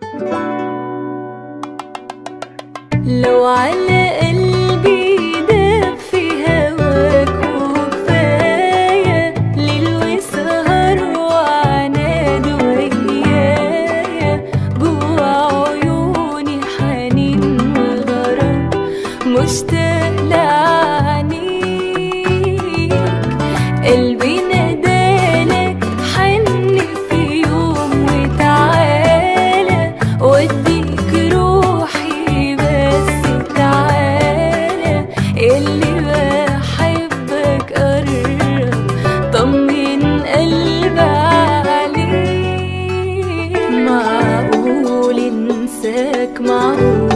لو على قلبي داب في هواك وكفاية ليل وسهر وعناد ويايا، جوا عيوني حنين وغرام مشتاق لعنيك. قلبي نادالك حن في يوم وتعالى وديك روحي بس تعالى، اللي بحبك قرب طمن قلبي عليك. معقول انساك؟ معقول